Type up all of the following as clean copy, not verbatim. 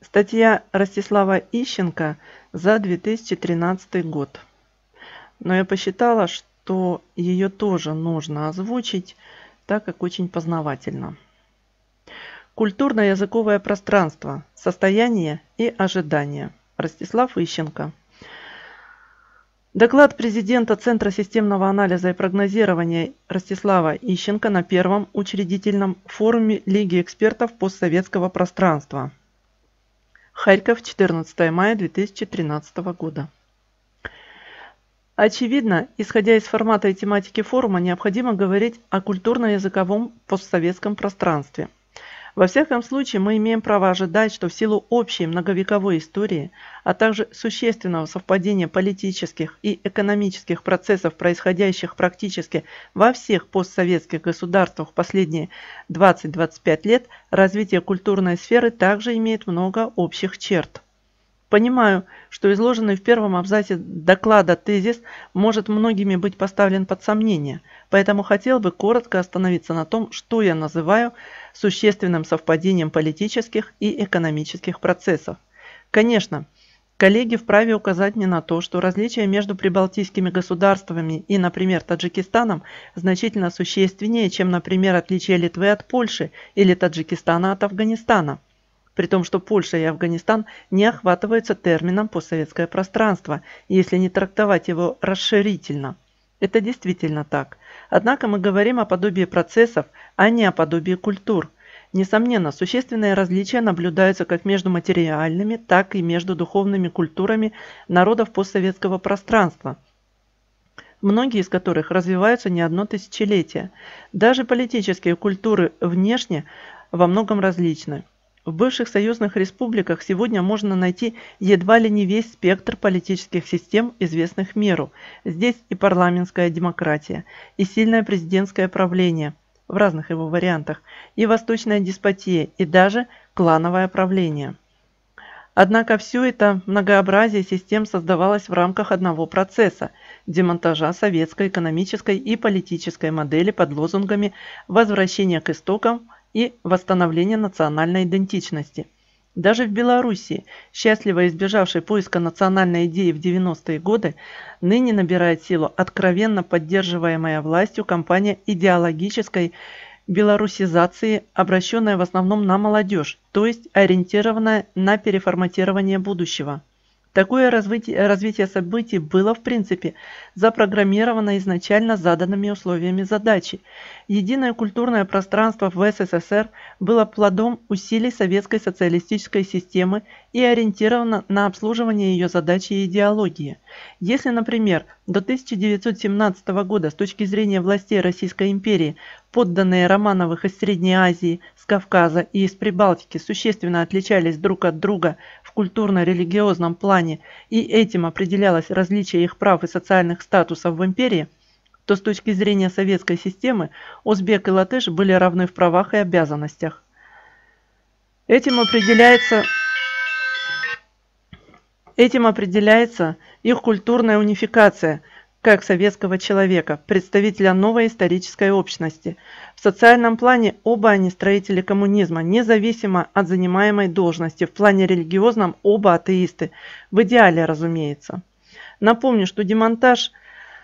Статья Ростислава Ищенко за 2013 год. Но я посчитала, что ее тоже нужно озвучить, так как очень познавательно. Культурно-языковое пространство. Состояние и ожидания. Ростислав Ищенко. Доклад президента Центра системного анализа и прогнозирования Ростислава Ищенко на первом учредительном форуме Лиги экспертов постсоветского пространства. Харьков, 14 мая 2013 года. Очевидно, исходя из формата и тематики форума, необходимо говорить о культурно-языковом постсоветском пространстве. Во всяком случае, мы имеем право ожидать, что в силу общей многовековой истории, а также существенного совпадения политических и экономических процессов, происходящих практически во всех постсоветских государствах в последние 20-25 лет, развитие культурной сферы также имеет много общих черт. Понимаю, что изложенный в первом абзаце доклада тезис может многими быть поставлен под сомнение, поэтому хотел бы коротко остановиться на том, что я называю существенным совпадением политических и экономических процессов. Конечно, коллеги вправе указать мне на то, что различия между прибалтийскими государствами и, например, Таджикистаном значительно существеннее, чем, например, отличия Литвы от Польши или Таджикистана от Афганистана. При том, что Польша и Афганистан не охватываются термином постсоветское пространство, если не трактовать его расширительно. Это действительно так. Однако мы говорим о подобии процессов, а не о подобии культур. Несомненно, существенные различия наблюдаются как между материальными, так и между духовными культурами народов постсоветского пространства, многие из которых развиваются не одно тысячелетие. Даже политические культуры внешне во многом различны. В бывших союзных республиках сегодня можно найти едва ли не весь спектр политических систем, известных миру. Здесь и парламентская демократия, и сильное президентское правление в разных его вариантах, и восточная деспотия, и даже клановое правление. Однако все это многообразие систем создавалось в рамках одного процесса – демонтажа советской экономической и политической модели под лозунгами возвращения к истокам и восстановления национальной идентичности. Даже в Белоруссии, счастливо избежавшей поиска национальной идеи в 90-е годы, ныне набирает силу откровенно поддерживаемая властью кампания идеологической белорусизации, обращенная в основном на молодежь, то есть ориентированная на переформатирование будущего. Такое развитие событий было, в принципе, запрограммировано изначально заданными условиями задачи. Единое культурное пространство в СССР было плодом усилий советской социалистической системы и ориентировано на обслуживание ее задачи и идеологии. Если, например, до 1917 года с точки зрения властей Российской империи подданные Романовых из Средней Азии, с Кавказа и из Прибалтики существенно отличались друг от друга в культурно-религиозном плане, и этим определялось различие их прав и социальных статусов в империи, то с точки зрения советской системы узбек и латыш были равны в правах и обязанностях. Этим определяется их культурная унификация как советского человека, представителя новой исторической общности. В социальном плане оба они строители коммунизма, независимо от занимаемой должности. В плане религиозном оба атеисты. В идеале, разумеется. Напомню, что демонтаж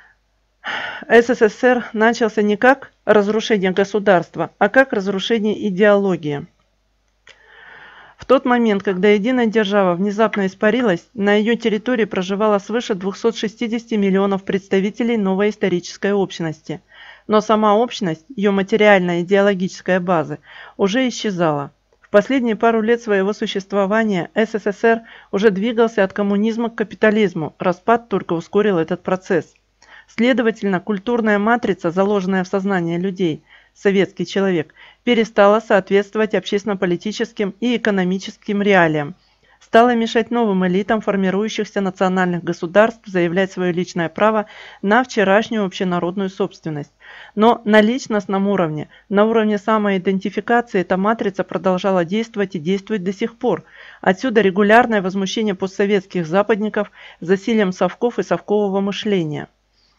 СССР начался не как разрушение государства, а как разрушение идеологии. В тот момент, когда единая держава внезапно испарилась, на ее территории проживало свыше 260 миллионов представителей новой исторической общности. Но сама общность, ее материальная идеологическая база, уже исчезала. В последние пару лет своего существования СССР уже двигался от коммунизма к капитализму, распад только ускорил этот процесс. Следовательно, культурная матрица, заложенная в сознание людей, советский человек, перестала соответствовать общественно-политическим и экономическим реалиям, стала мешать новым элитам формирующихся национальных государств заявлять свое личное право на вчерашнюю общенародную собственность. Но на личностном уровне, на уровне самоидентификации эта матрица продолжала действовать и действует до сих пор. Отсюда регулярное возмущение постсоветских западников засилием совков и совкового мышления.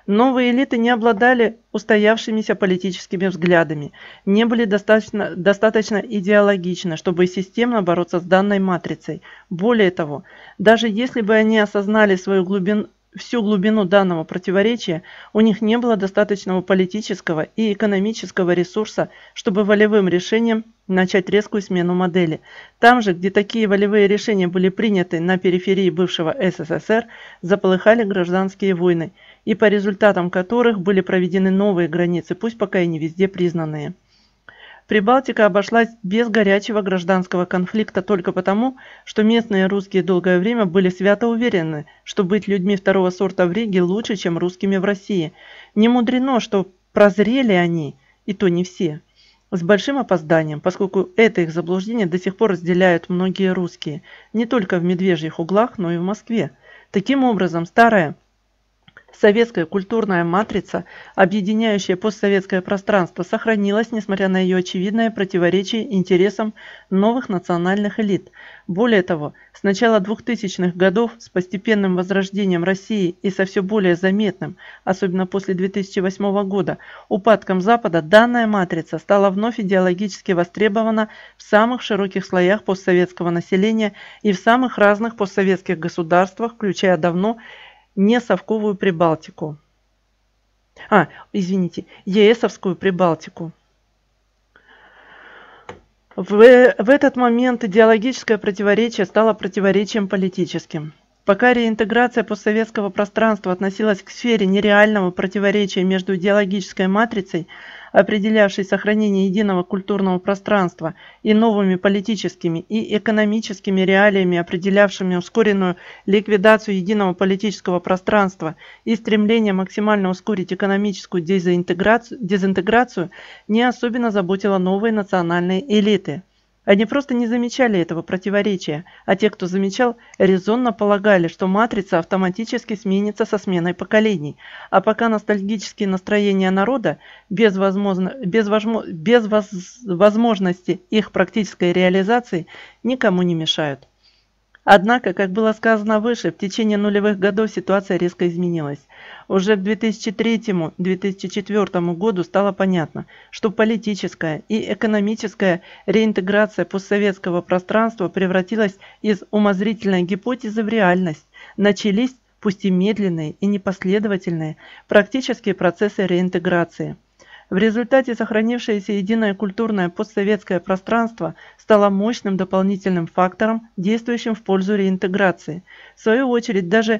Новые элиты не обладали устоявшимися политическими взглядами, не были достаточно идеологичны, чтобы системно бороться с данной матрицей. Более того, даже если бы они осознали всю глубину данного противоречия, у них не было достаточного политического и экономического ресурса, чтобы волевым решением начать резкую смену модели. Там же, где такие волевые решения были приняты на периферии бывшего СССР, заполыхали гражданские войны, и по результатам которых были проведены новые границы, пусть пока и не везде признанные. Прибалтика обошлась без горячего гражданского конфликта только потому, что местные русские долгое время были свято уверены, что быть людьми второго сорта в Риге лучше, чем русскими в России. Не мудрено, что прозрели они, и то не все, с большим опозданием, поскольку это их заблуждение до сих пор разделяют многие русские, не только в Медвежьих углах, но и в Москве. Таким образом, старая советская культурная матрица, объединяющая постсоветское пространство, сохранилась, несмотря на ее очевидное противоречие интересам новых национальных элит. Более того, с начала 2000-х годов, с постепенным возрождением России и со все более заметным, особенно после 2008 года, упадком Запада, данная матрица стала вновь идеологически востребована в самых широких слоях постсоветского населения и в самых разных постсоветских государствах, включая давно не совковую Прибалтику. ЕСовскую Прибалтику. В этот момент идеологическое противоречие стало противоречием политическим. Пока реинтеграция постсоветского пространства относилась к сфере нереального противоречия между идеологической матрицей, определявшей сохранение единого культурного пространства, и новыми политическими и экономическими реалиями, определявшими ускоренную ликвидацию единого политического пространства и стремление максимально ускорить экономическую дезинтеграцию, не особенно заботило новые национальные элиты. Они просто не замечали этого противоречия, а те, кто замечал, резонно полагали, что матрица автоматически сменится со сменой поколений, а пока ностальгические настроения народа без возможности их практической реализации никому не мешают. Однако, как было сказано выше, в течение нулевых годов ситуация резко изменилась. Уже к 2003-2004 году стало понятно, что политическая и экономическая реинтеграция постсоветского пространства превратилась из умозрительной гипотезы в реальность. Начались, пусть и медленные и непоследовательные, практические процессы реинтеграции. В результате сохранившееся единое культурное постсоветское пространство стало мощным дополнительным фактором, действующим в пользу реинтеграции. В свою очередь, даже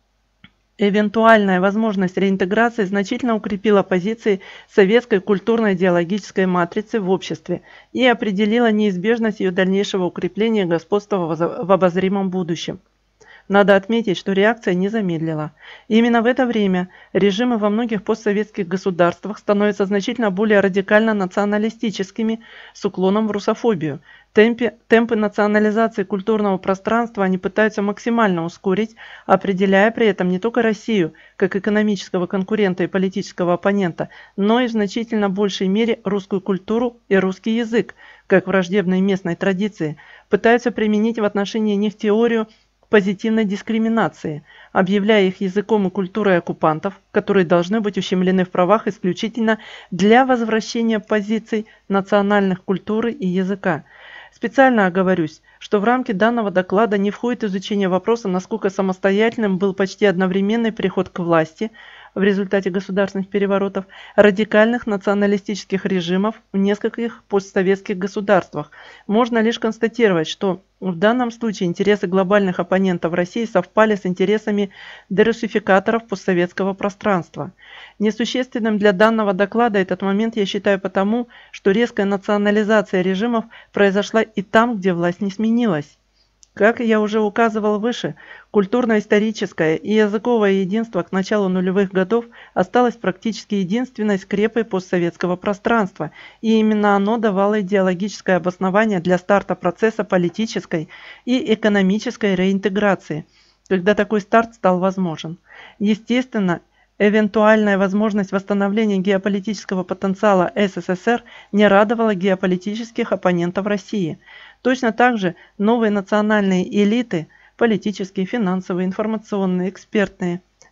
эвентуальная возможность реинтеграции значительно укрепила позиции советской культурно-идеологической матрицы в обществе и определила неизбежность ее дальнейшего укрепления и господства в обозримом будущем. Надо отметить, что реакция не замедлила. И именно в это время режимы во многих постсоветских государствах становятся значительно более радикально националистическими с уклоном в русофобию. Темпы национализации культурного пространства они пытаются максимально ускорить, определяя при этом не только Россию как экономического конкурента и политического оппонента, но и в значительно большей мере русскую культуру и русский язык, как враждебной местной традиции, пытаются применить в отношении них теорию позитивной дискриминации, объявляя их языком и культурой оккупантов, которые должны быть ущемлены в правах исключительно для возвращения позиций национальных культуры и языка. Специально оговорюсь, что в рамки данного доклада не входит изучение вопроса, насколько самостоятельным был почти одновременный переход к власти в результате государственных переворотов радикальных националистических режимов в нескольких постсоветских государствах. Можно лишь констатировать, что в данном случае интересы глобальных оппонентов России совпали с интересами дерусификаторов постсоветского пространства. Несущественным для данного доклада этот момент я считаю потому, что резкая национализация режимов произошла и там, где власть не сменилась. Как я уже указывал выше, культурно-историческое и языковое единство к началу нулевых годов осталось практически единственной скрепой постсоветского пространства, и именно оно давало идеологическое обоснование для старта процесса политической и экономической реинтеграции, когда такой старт стал возможен. Естественно, эвентуальная возможность восстановления геополитического потенциала СССР не радовала геополитических оппонентов России. Точно так же новые национальные элиты – политические, финансовые, информационные, экспертные –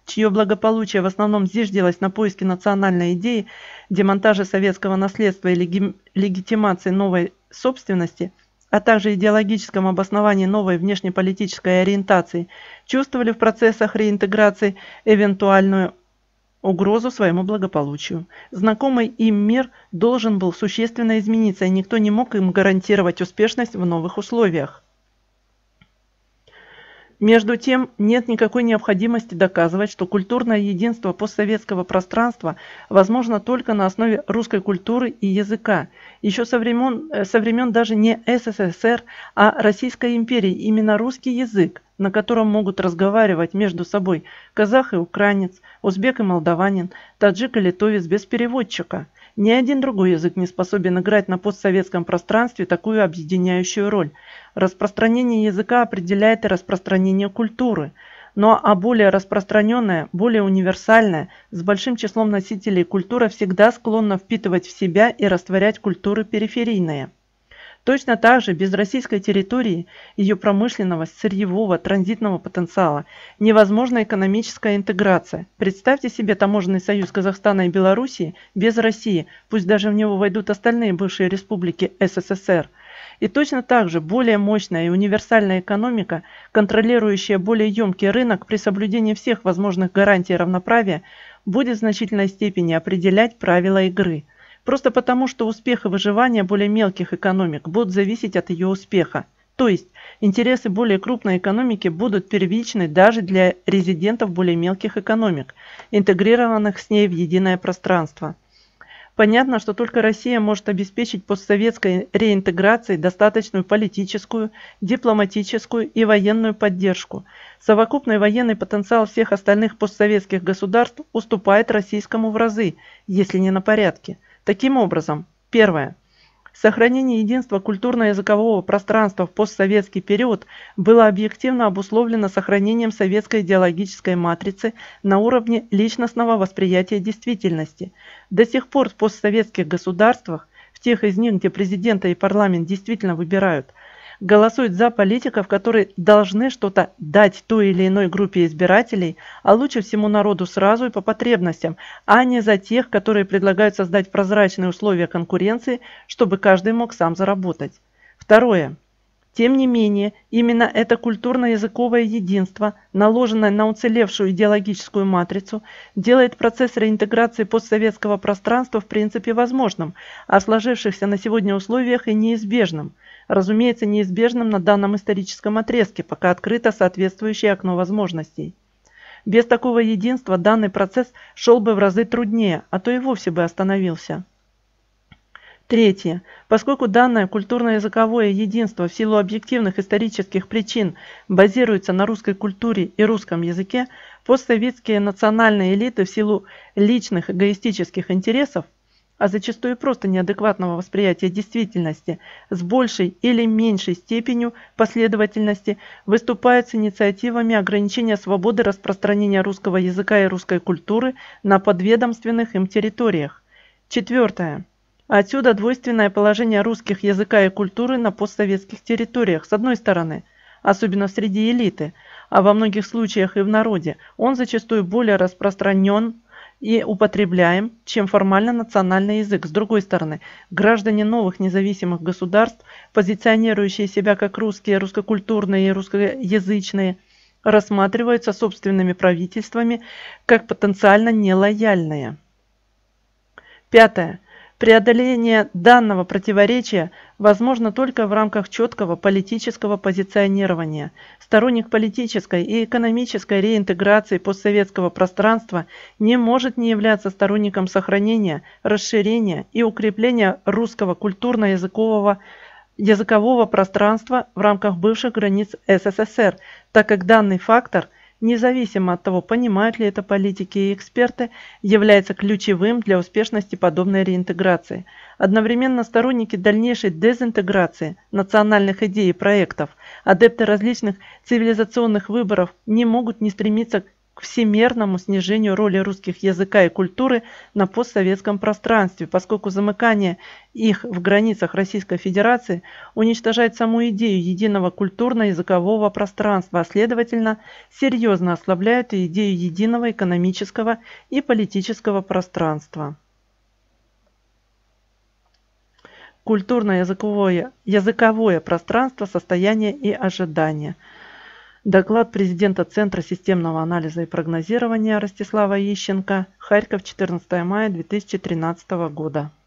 чье благополучие в основном зиждилось на поиске национальной идеи, демонтаже советского наследства и легитимации новой собственности, а также идеологическом обосновании новой внешнеполитической ориентации, чувствовали в процессах реинтеграции эвентуальную угрозу своему благополучию. Знакомый им мир должен был существенно измениться, и никто не мог им гарантировать успешность в новых условиях. Между тем, нет никакой необходимости доказывать, что культурное единство постсоветского пространства возможно только на основе русской культуры и языка. Еще со времен даже не СССР, а Российской империи именно русский язык, на котором могут разговаривать между собой казах и украинец, узбек и молдаванин, таджик и литовец без переводчика. Ни один другой язык не способен играть на постсоветском пространстве такую объединяющую роль. Распространение языка определяет и распространение культуры, а более распространенная, более универсальная, с большим числом носителей культура всегда склонна впитывать в себя и растворять культуры периферийные. Точно так же без российской территории, ее промышленного, сырьевого, транзитного потенциала невозможна экономическая интеграция. Представьте себе таможенный союз Казахстана и Белоруссии без России, пусть даже в него войдут остальные бывшие республики СССР. И точно так же более мощная и универсальная экономика, контролирующая более емкий рынок при соблюдении всех возможных гарантий равноправия, будет в значительной степени определять правила игры. Просто потому, что успех и выживание более мелких экономик будут зависеть от ее успеха. То есть интересы более крупной экономики будут первичны даже для резидентов более мелких экономик, интегрированных с ней в единое пространство. Понятно, что только Россия может обеспечить постсоветской реинтеграции достаточную политическую, дипломатическую и военную поддержку. Совокупный военный потенциал всех остальных постсоветских государств уступает российскому в разы, если не на порядке. Таким образом, первое. Сохранение единства культурно-языкового пространства в постсоветский период было объективно обусловлено сохранением советской идеологической матрицы на уровне личностного восприятия действительности. До сих пор в постсоветских государствах, в тех из них, где президента и парламент действительно выбирают, голосуют за политиков, которые должны что-то дать той или иной группе избирателей, а лучше всему народу сразу и по потребностям, а не за тех, которые предлагают создать прозрачные условия конкуренции, чтобы каждый мог сам заработать. Второе. Тем не менее, именно это культурно-языковое единство, наложенное на уцелевшую идеологическую матрицу, делает процесс реинтеграции постсоветского пространства в принципе возможным, а в сложившихся на сегодня условиях и неизбежным. Разумеется, неизбежным на данном историческом отрезке, пока открыто соответствующее окно возможностей. Без такого единства данный процесс шел бы в разы труднее, а то и вовсе бы остановился. Третье. Поскольку данное культурно-языковое единство в силу объективных исторических причин базируется на русской культуре и русском языке, постсоветские национальные элиты в силу личных эгоистических интересов, а зачастую просто неадекватного восприятия действительности, с большей или меньшей степенью последовательности выступают с инициативами ограничения свободы распространения русского языка и русской культуры на подведомственных им территориях. Четвертое. Отсюда двойственное положение русских языка и культуры на постсоветских территориях. С одной стороны, особенно среди элиты, а во многих случаях и в народе, он зачастую более распространен и употребляем, чем формально национальный язык. С другой стороны, граждане новых независимых государств, позиционирующие себя как русские, русскокультурные и русскоязычные, рассматриваются собственными правительствами как потенциально нелояльные. Пятое. Преодоление данного противоречия возможно только в рамках четкого политического позиционирования. Сторонник политической и экономической реинтеграции постсоветского пространства не может не являться сторонником сохранения, расширения и укрепления русского культурно-языкового пространства в рамках бывших границ СССР, так как данный фактор, независимо от того, понимают ли это политики и эксперты, является ключевым для успешности подобной реинтеграции. Одновременно сторонники дальнейшей дезинтеграции национальных идей и проектов, адепты различных цивилизационных выборов не могут не стремиться к всемерному снижению роли русских языка и культуры на постсоветском пространстве, поскольку замыкание их в границах Российской Федерации уничтожает саму идею единого культурно-языкового пространства, а следовательно, серьезно ослабляет и идею единого экономического и политического пространства. Культурно-языковое пространство, состояние и ожидания. Доклад президента Центра системного анализа и прогнозирования Ростислава Ищенко. Харьков, 14 мая 2013 года.